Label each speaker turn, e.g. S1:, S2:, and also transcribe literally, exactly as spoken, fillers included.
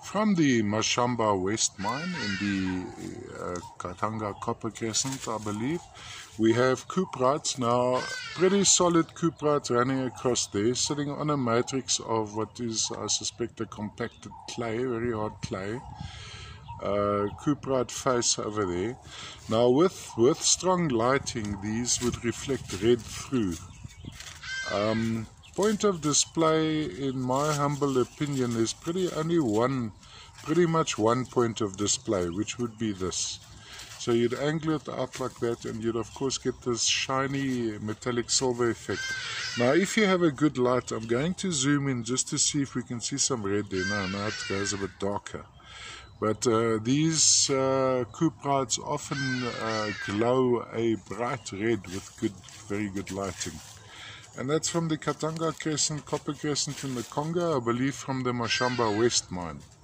S1: from the Mashamba West mine in the uh, Katanga Copper Crescent, I believe. We have cuprites now, pretty solid cuprites running across there, sitting on a matrix of what is, I suspect, a compacted clay, very hard clay. Uh, cuprite face over there. Now with, with strong lighting, these would reflect red through. Um, point of display, in my humble opinion, is pretty only one, pretty much one point of display, which would be this. So you'd angle it out like that and you'd of course get this shiny metallic silver effect. Now if you have a good light, I'm going to zoom in just to see if we can see some red there. No, now it goes a bit darker. But uh, these uh, cuprites often uh, glow a bright red with good, very good lighting. And that's from the Katanga Crescent, Copper Crescent in the Congo, I believe from the Mashamba West mine.